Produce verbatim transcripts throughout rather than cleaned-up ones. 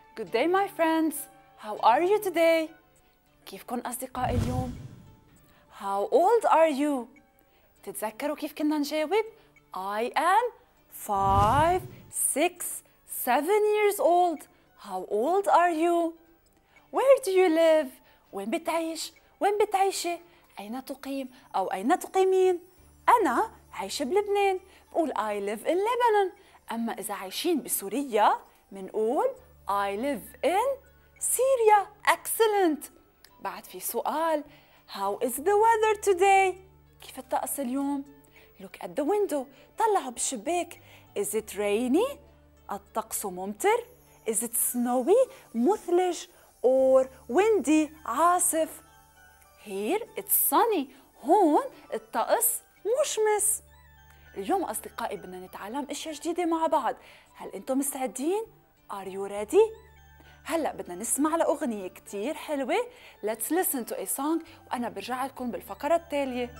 Good day my friends. How are you today? كيفكن أصدقائي اليوم؟ How old are you? تتذكروا كيف كنا نجاوب؟ I am five, six, seven years old. How old are you? Where do you live? وين بتعيش؟ وين بتعيشي؟ أين تقيم؟ أو أين تقيمين؟ أنا عايشة بلبنان، بقول I live in Lebanon. أما إذا عايشين بسوريا منقول I live in Syria. Excellent. بعد في سؤال How is the weather today? كيف الطقس اليوم؟ Look at the window. طلعوا بالشباك. Is it rainy? الطقس ممطر. Is it snowy? مثلج. Or windy عاصف. Here it's sunny. هون الطقس مشمس. اليوم أصدقائي بدنا نتعلم أشياء جديدة مع بعض. هل أنتم مستعدين؟ Are you ready؟ هلأ بدنا نسمع لأغنية كتير حلوة. Let's listen to a song وأنا برجع لكم بالفقرة التالية.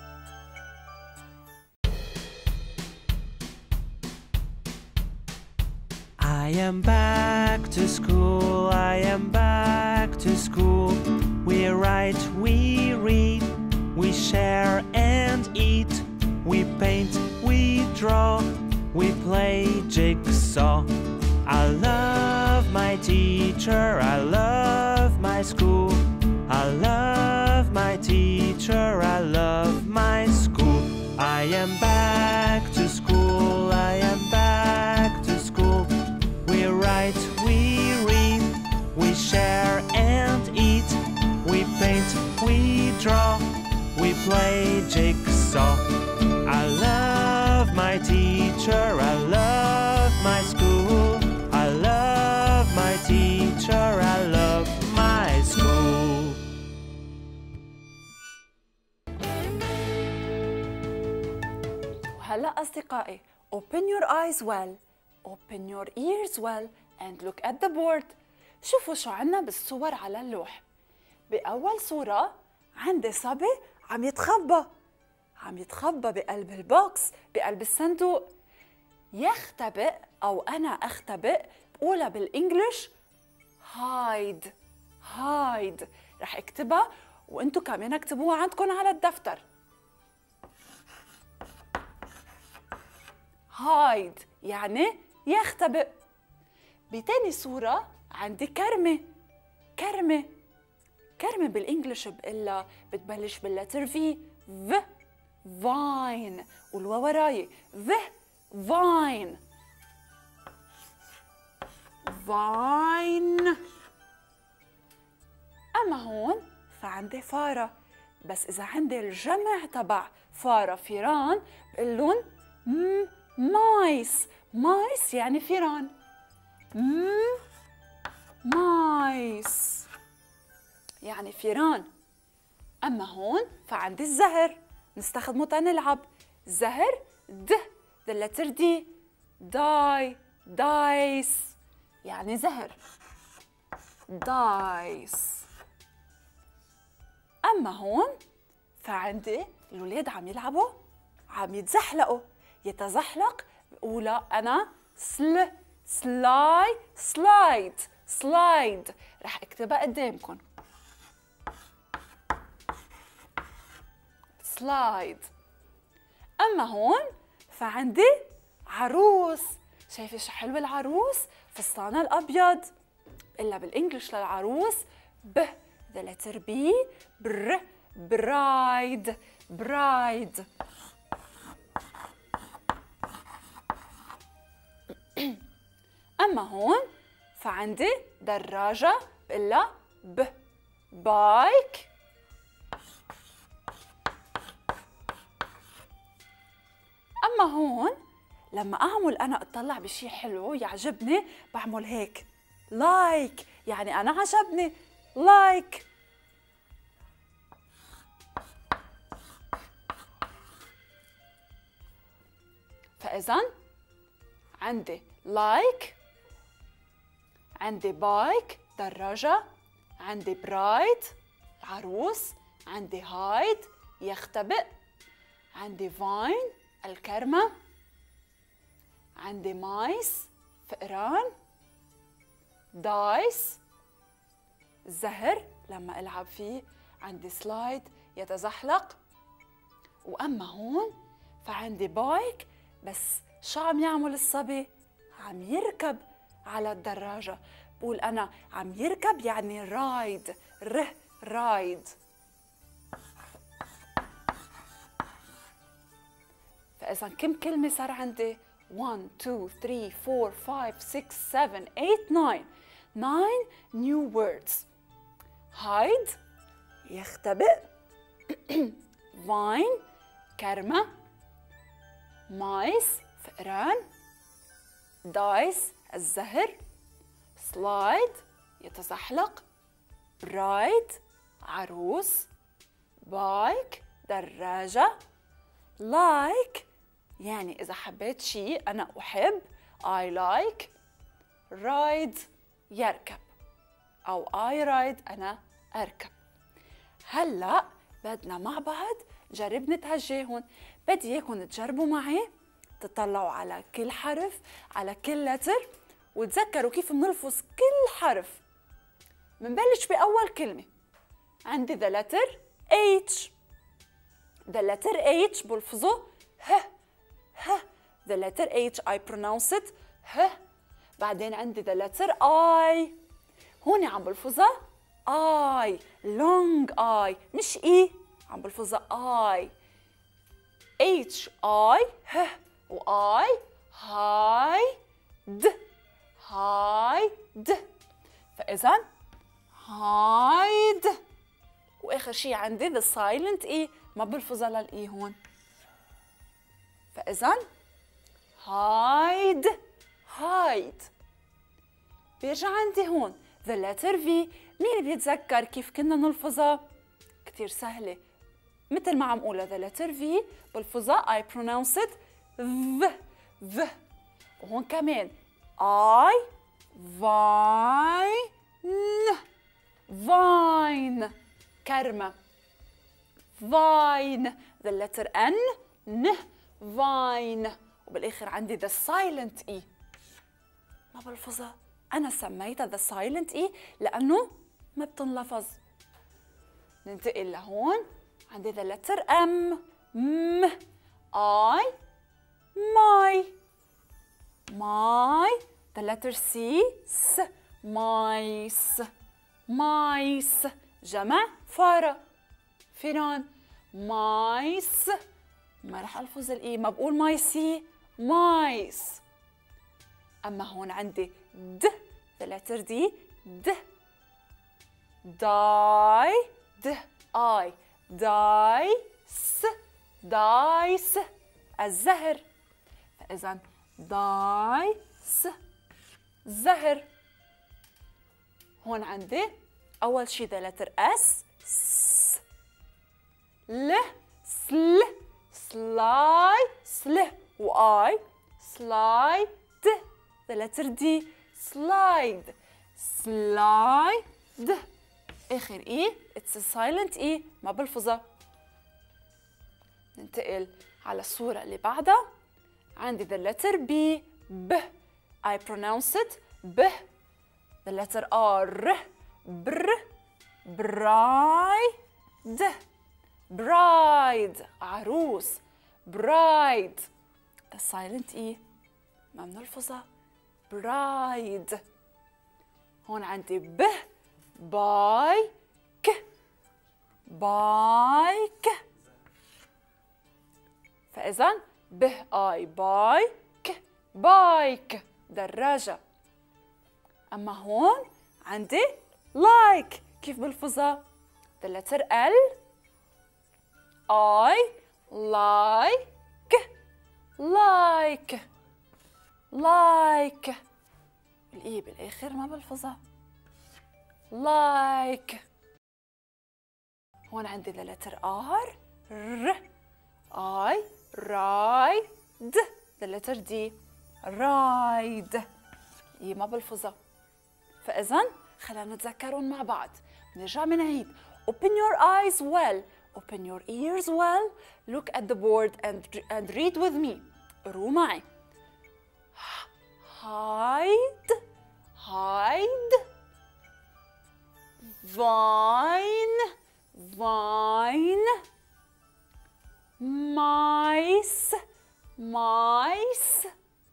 I am back to school, I am back to school. We write, we read, we share and eat. We paint, we draw, we play jigsaw. I love my teacher, I love my school. I love my teacher, I love my school. I am back to school, I am back to school. We write, we read, we share and eat. We paint, we draw, we play jigsaw. I love my teacher, I love my school. I love my teacher, I love my school. وهلأ أصدقائي open your eyes well, open your ears well and look at the board. شوفوا شو عنا بالصور على اللوح. بأول صورة عندي صبي عم يتخبى عم يتخبى بقلب البوكس، بقلب الصندوق. يختبئ أو أنا أختبئ بقولها بالإنجليش hide. hide رح اكتبها وانتو كمان اكتبوها عندكم على الدفتر. hide يعني يختبئ. بتاني صورة عندي كرمة. كرمة كرمة بالإنجليش بقلها بتبلش باللتر في v vine. قولوها وراي v vine. vine. أما هون فعندي فارة، بس إذا عندي الجمع تبع فارة فيران بقلن مايس. مايس يعني فيران. مايس يعني فيران. أما هون فعندي الزهر، نستخدمه تنلعب. زهر د the letter D. داي دايس يعني زهر. دايس. أما هون فعندي الولاد عم يلعبوا، عم يتزحلقوا. يتزحلق بقولها أنا سل سلاي سلايد. سلايد رح اكتبها قدامكم. سلايد. أما هون فعندي عروس. شايفة شو حلوة العروس؟ فستانها الأبيض. إلا بالإنجليش للعروس ب the letter B. بر برايد. برايد. أما هون فعندي دراجة بقلها ب بايك. أما هون لما أعمل أنا أطلع بشي حلو يعجبني بعمل هيك لايك. يعني أنا عجبني لايك. فإذن عندي لايك، عندي بايك دراجة، عندي برايد عروس، عندي هايد يختبئ، عندي فاين الكرمة، عندي مايس فئران، dice الزهر لما ألعب فيه عندي سلايد يتزحلق. وأما هون فعندي بايك، بس شو عم يعمل الصبي؟ عم يركب على الدراجة. بقول أنا عم يركب يعني رايد، ره رايد. فإذا كم كلمة صار عندي؟ one, two, three, four, five, six, seven, eight, nine. nine new words. hide يختبئ. vine كرمة. mice فئران. dice الزهر. slide يتزحلق. bride عروس. bike دراجة. like يعني إذا حبيت شيء أنا أحب، I like. ride يركب، أو I ride أنا أركب. هلأ بدنا مع بعض جرب نتهجاهم. بدي إياكم تجربوا معي، تطلعوا على كل حرف، على كل لتر، وتذكروا كيف بنلفظ كل حرف. منبلش بأول كلمة. عندي the letter H. the letter H بلفظه ه ه. the letter H I pronounce it ه. بعدين عندي the letter I. هون عم بلفظها I long I مش E، عم بلفظها I. H I ه و I hide hide. فإذا hide. وآخر شيء عندي the silent E، ما بلفظها للإي هون. فإذا hide hide. بيرجع عندي هون the letter V. مين بيتذكر كيف كنا نلفظها؟ كتير سهلة، مثل ما عم قولها the letter V بلفظها I pronounce it V V. وهون كمان I vine vine كرمة. vine the letter N ن vine. وبالآخر عندي the silent E، ما بلفظها. أنا سميتها the silent E لأنه ما بتنلفظ. ننتقل لهون عندي the letter M م I my my. the letter C س mice mice جمع فارة فيران. mice ما رح ألفظ الإي، ما بقول مايسي mice. أما هون عندي د the letter D د. die د I dice dice الزهر. فإذا dice زهر. هون عندي أول شي the letter S س ل سل سلاي سله و I slide the letter D slide slide. آخر E it's a silent E ما بلفظها. ننتقل على الصورة اللي بعدها. عندي the letter B ب I pronounce it ب. the letter R بر bride bride عروس. bride the silent E ما بنلفظها bride. هون عندي ب بايك بايك. فإذا به آي بايك بايك دراجة. أما هون عندي لايك. كيف بلفظها؟ the letter L I like like like. الإي بالآخر ما بلفظها like. هون عندي the letter R R I ride the letter D ride. إيه ما بلفظها. فإذا خلينا نتذكرهم مع بعض. نرجع بنعيد. Open your eyes well, open your ears well, look at the board and, and read with me. قروا معي. hide hide vine, vine. Mice, mice.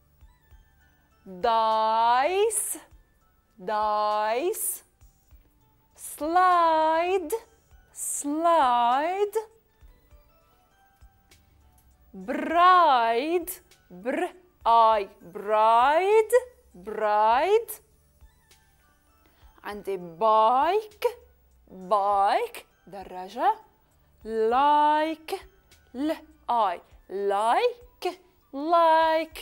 Dice, dice. Slide, slide. Bride, br I bride, bride. عندي bike, bike دراجة. Like, ل I like, like.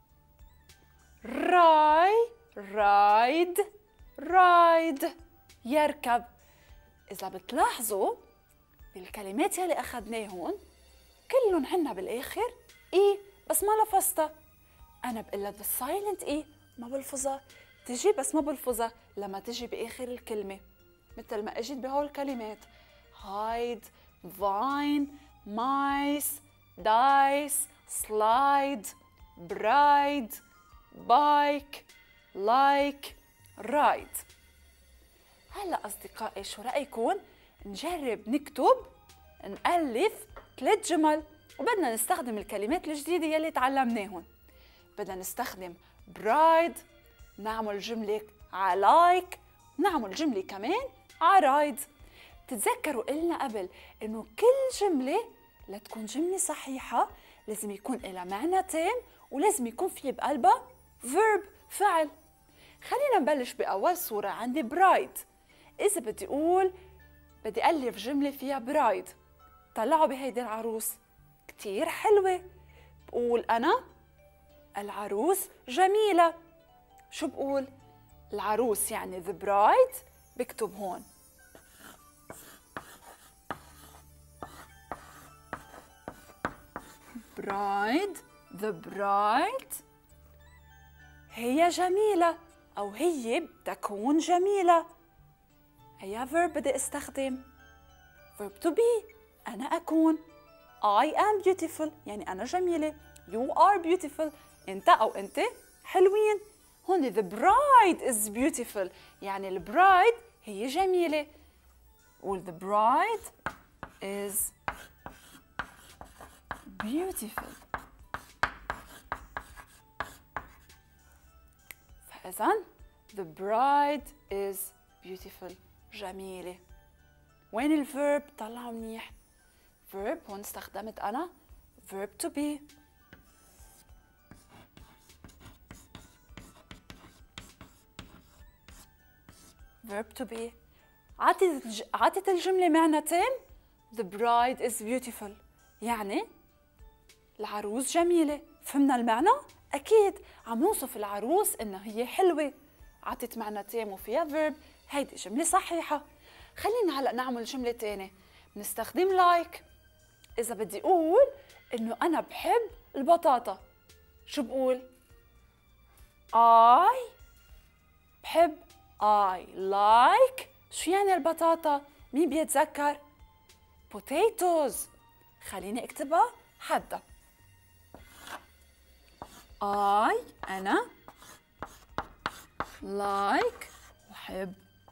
Ride, ride, ride يركب. إذا بتلاحظوا بالكلمات يلي أخذناهن كلهم عنا بالآخر إي بس ما لفظتها. أنا بقلها بالسايلنت إي ما بلفظها، تجي بس ما بلفظها لما تجي بآخر الكلمة، مثل ما أجيت بهول الكلمات hide, vine, mice, dice, slide, bride, bike, like, ride. هلا أصدقائي شو رأيكم نجرب نكتب نألف ثلاث جمل وبدنا نستخدم الكلمات الجديدة يلي تعلمناهن. بدنا نستخدم bride، نعمل جملة على like، نعمل جملة كمان على ride. تتذكروا قلنا قبل إنه كل جملة لتكون جملة صحيحة لازم يكون لها معنى تام ولازم يكون في بقلبها verb فعل. خلينا نبلش بأول صورة. عندي bride. إذا بدي أقول بدي ألف جملة فيها bride، طلعوا بهيدي العروس كتير حلوة. بقول أنا العروس جميلة. شو بقول؟ العروس يعني the bride، بكتب هون bride، the bride هي جميلة أو هي تكون جميلة. هي verb بدي استخدم verb to be، أنا أكون. I am beautiful يعني أنا جميلة. You are beautiful أنت أو أنت حلوين. هون the bride is beautiful يعني البرايد هي جميلة. وال the bride is beautiful. فإذن the bride is beautiful جميلة. وين الفيرب؟ طلعوا منيح. verb هون استخدمت أنا verb to be. verb to be. عطت عطت الجملة معنى تام. the bride is beautiful يعني العروس جميلة. فهمنا المعنى؟ أكيد عم نوصف العروس إنها هي حلوة. عطت معنى تام وفيها verb، هيدي جملة صحيحة. خلينا هلأ نعمل جملة تانية بنستخدم like. إذا بدي أقول إنه أنا بحب البطاطا، شو بقول؟ I بحب I like. شو يعني البطاطا؟ مين بيتذكر؟ potatoes. خليني اكتبها حدا. I أنا like بحب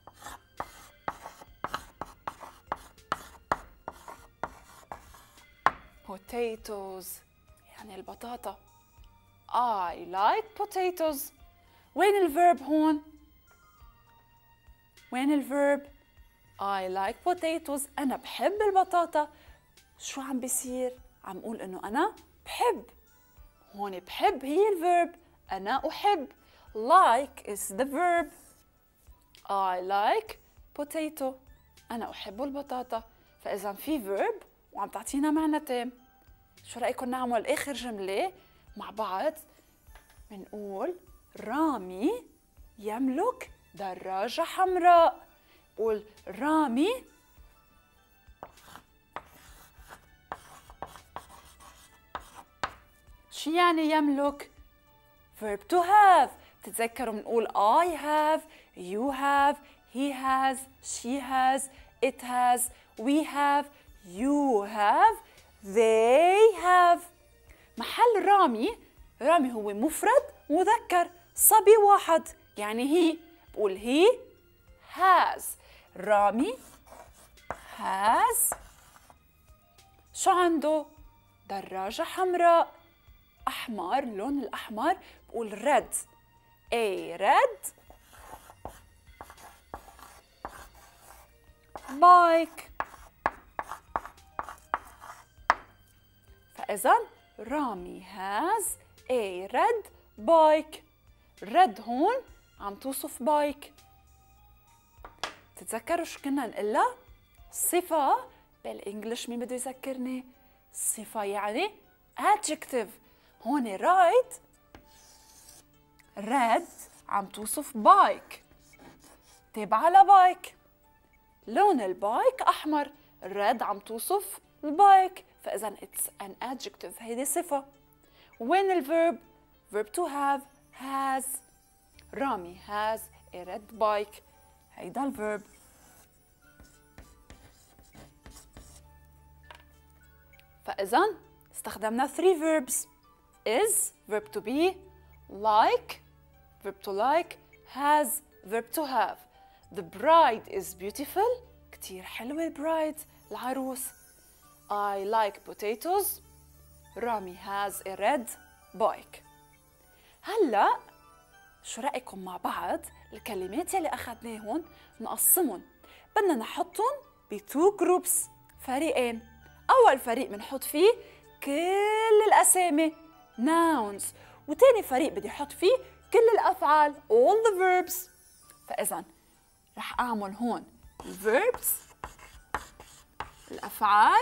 potatoes يعني البطاطا. I like potatoes. وين الفيرب هون؟ وين الفيرب؟ I like potatoes أنا بحب البطاطا. شو عم بيصير؟ عم قول إنه أنا بحب. هون بحب هي الفيرب، أنا أحب. like is the verb. I like potato أنا أحب البطاطا. فإذا في verb وعم تعطينا معنى تام. شو رأيكم نعمل آخر جملة مع بعض؟ بنقول رامي يملك دراجة حمراء. قول رامي شو يعني يملك؟ verb to have. تتذكروا بنقول I have, you have, he has, she has, it has, we have, you have, they have. محل رامي، رامي هو مفرد مذكر صبي واحد يعني هي. بقول he has. رامي has شو عنده؟ دراجة حمراء. أحمر، اللون الأحمر بقول red. A red bike. فإذا رامي has a red bike. red هون عم توصف بايك. تتذكروا شو كنا نقلها؟ صفة بالإنجليش مين بده يذكرني؟ صفة يعني adjective. هون right red عم توصف بايك، تابعة لبايك. لون البايك أحمر، red عم توصف البايك، فإذا it's an adjective، هيدي صفة. وين الverb؟ verb to have has. رامي has a red bike، هيدا الverb. فإذا استخدمنا three verbs. is verb to be، like verb to like، has verb to have. The bride is beautiful، كتير حلوة البرايد العروس. I like potatoes. رامي has a red bike. هلا شو رأيكم مع بعض الكلمات يلي أخذناهن نقسمهم، بدنا نحطهم بتو جروبس، فريقين. أول فريق بنحط فيه كل الأسامي nouns، وتاني فريق بدي أحط فيه كل الأفعال all the verbs. فإذا رح أعمل هون verbs الأفعال،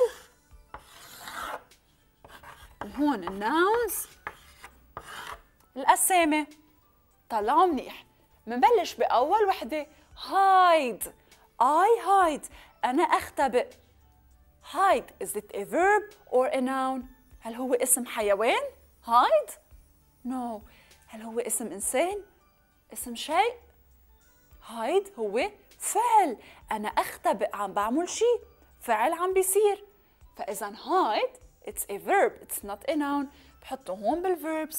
وهون nouns الأسامي. طلعوا منيح. منبلش بأول وحدة hide. I hide، أنا أختبئ. hide is it a verb or a noun؟ هل هو اسم حيوان؟ hide؟ no. هل هو اسم إنسان؟ اسم شيء؟ hide هو فعل، أنا أختبئ، عم بعمل شيء، فعل عم بيصير. فإذا hide it's a verb، it's not a noun. بحطه هون بالverbs.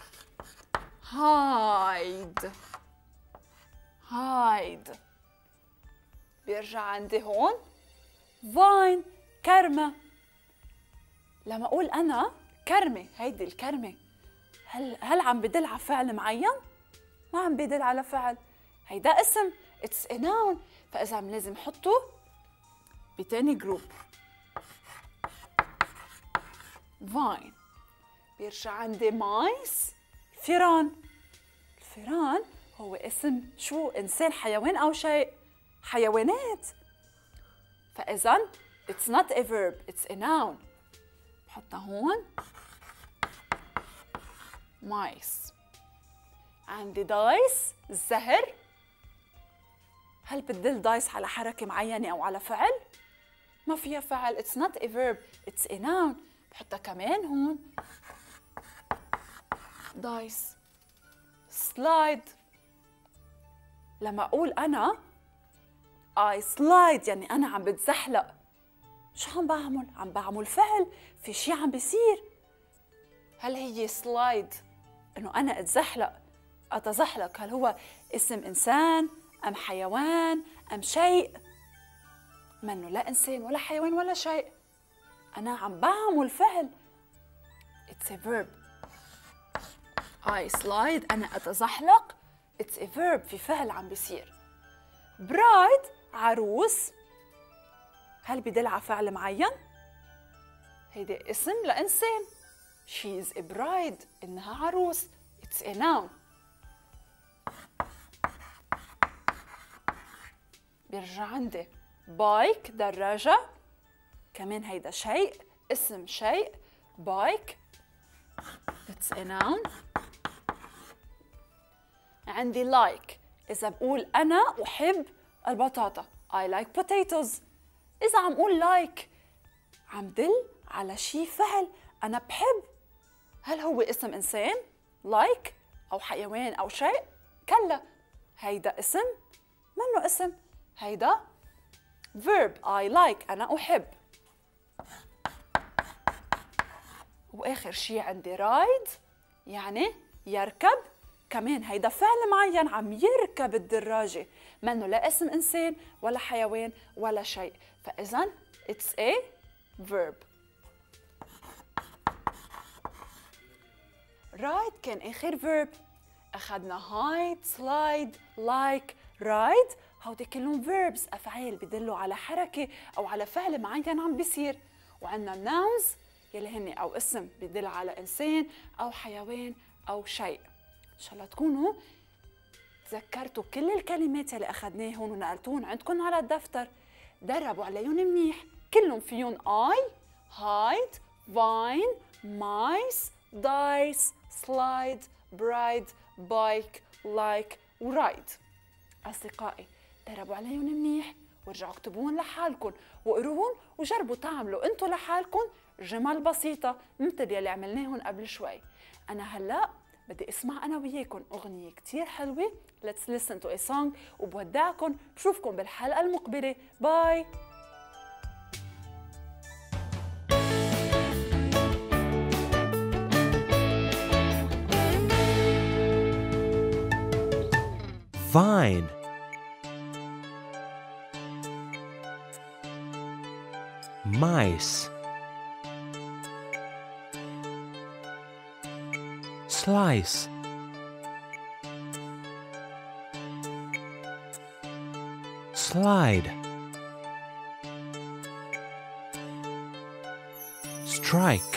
hide hide. بيرجع عندي هون vine، كرمة. لما أقول أنا كرمة، هيدي الكرمة، هل هل عم بدل على فعل معين؟ ما عم بدل على فعل، هيدا اسم it's a noun. فإذا لازم أحطه بتاني جروب. vine. بيرجع عندي mice، فيران. الفيران هو اسم شو؟ إنسان، حيوان أو شيء؟ حيوانات. فإذا it's not a verb it's a noun. بحطها هون mice. عندي دايس، الزهر. هل بتدل دايس على حركة معينة أو على فعل؟ ما فيها فعل، it's not a verb it's a noun. بحطها كمان هون دايس. slide. لما أقول أنا I slide يعني أنا عم بتزحلق، شو عم بعمل؟ عم بعمل فعل، في شي عم بيصير. هل هي slide إنه أنا أتزحلق، أتزحلق، هل هو اسم إنسان أم حيوان أم شيء؟ منه لا إنسان ولا حيوان ولا شيء، أنا عم بعمل فعل. it's a verb. I slide أنا أتزحلق، it's a verb، في فعل عم بيصير. bride عروس، هل بدل على فعل معين؟ هيدا اسم لإنسان. she is a bride، إنها عروس، it's a noun. بيرجع عندي بايك، دراجة، كمان هيدا شيء، اسم شيء، بايك it's a noun. عندي like، إذا بقول أنا أحب البطاطا I like potatoes. إذا عم أقول like عم دل على شي فعل، أنا بحب. هل هو اسم إنسان like أو حيوان أو شيء؟ كلا، هيدا اسم منه اسم، هيدا verb I like أنا أحب. وآخر شي عندي ride يعني يركب، كمان هيدا فعل معين عم يركب الدراجة، منه لا اسم إنسان ولا حيوان ولا شيء، فإذن it's a verb. ride كان آخر verb. أخذنا hide, slide, like, ride، هودي كلهم verbs أفعال بدلوا على حركة أو على فعل معين عم بيصير. وعندنا nouns يلي هن أو اسم بدل على إنسان أو حيوان أو شيء. إن شاء الله تكونوا تذكرتوا كل الكلمات اللي أخذناهم ونقلتوهم عندكم على الدفتر، دربوا عليهم منيح، كلهم فيهم I, hide, vine, mice, dice, slide, bride, bike, like ورide. أصدقائي دربوا عليهم منيح وارجعوا اكتبوهم لحالكم وقروهم وجربوا تعملوا انتوا لحالكم جمل بسيطة مثل يلي عملناهم قبل شوي. أنا هلأ بدي اسمع أنا وياكم أغنية كتير حلوة. Let's listen to a song وبودعكم، بشوفكم بالحلقة المقبلة. باي. Vine. Mice. Slice. Slide. Strike.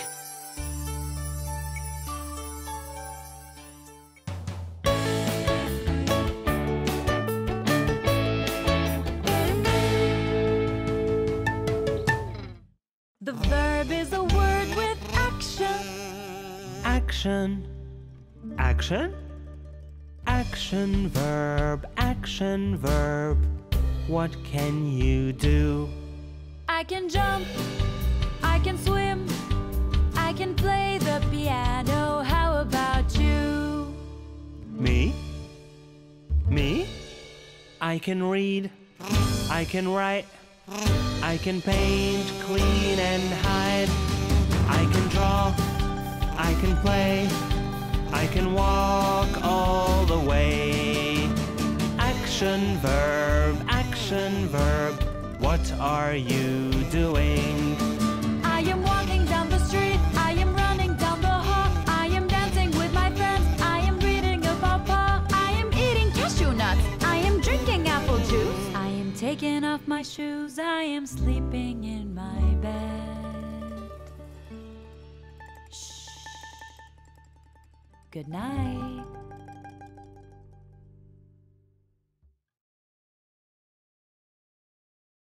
The verb is a word with action. Action. Action. Action verb. Action verb. What can you do? I can jump, I can swim, I can play the piano. How about you? Me? Me? I can read. I can write. I can paint, clean and hide. I can draw. I can play. I can walk all the way. Action verb, action verb. What are you doing? I am walking down the street, I am running down the hall, I am dancing with my friends, I am reading about Paul, I am eating cashew nuts, I am drinking apple juice, I am taking off my shoes, I am sleeping in my bed. Shh. Good night.